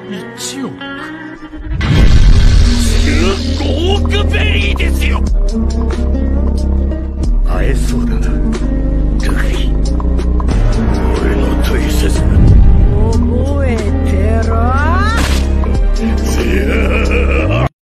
1億。15億ベリーです。